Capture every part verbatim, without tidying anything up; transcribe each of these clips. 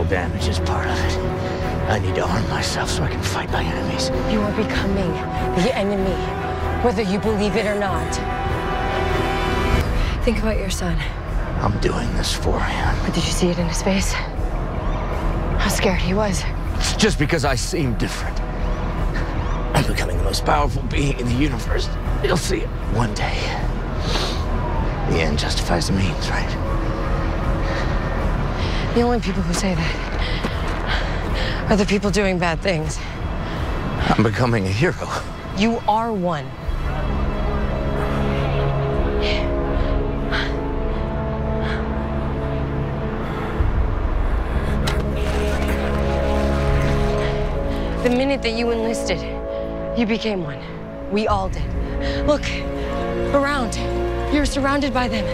damage is part of it. I need to arm myself so I can fight my enemies. You are becoming the enemy, whether you believe it or not. Think about your son. I'm doing this for him. But did you see it in his face? How scared he was. It's just because I seem different. I'm becoming the most powerful being in the universe. You'll see it one day. The end justifies the means, right? The only people who say that are the people doing bad things. I'm becoming a hero. You are one. The minute that you enlisted, you became one. We all did. Look, around. You're surrounded by them.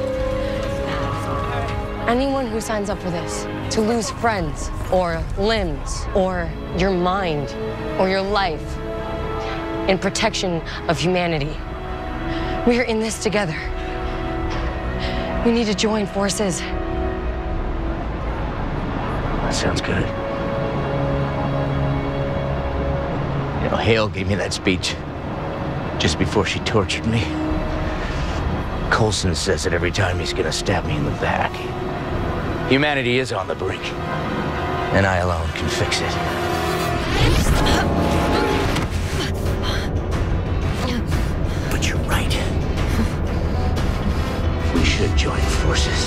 Anyone who signs up for this, to lose friends, or limbs, or your mind, or your life, in protection of humanity, we are in this together. We need to join forces. That sounds good. You know, Hale gave me that speech just before she tortured me. Coulson says it every time he's gonna stab me in the back. Humanity is on the brink, and I alone can fix it. But you're right. We should join forces.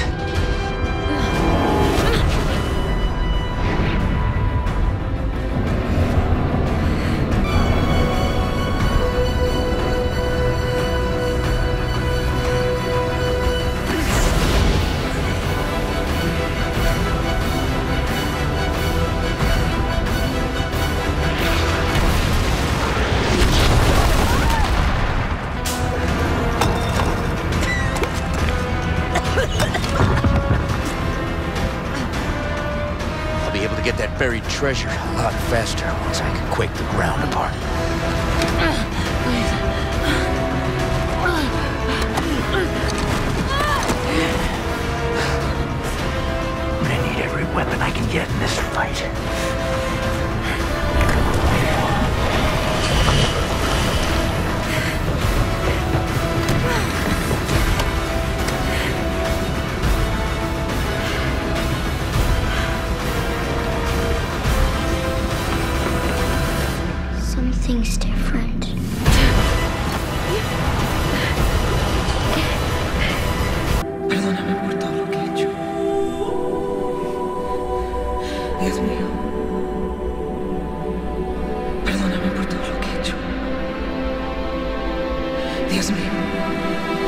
Get that buried treasure a lot faster once I can quake the ground apart. I'm gonna need every weapon I can get in this fight. Something's different. Perdóname por todo lo que he hecho. Dios mío. Perdóname por todo lo que he hecho. Dios mío.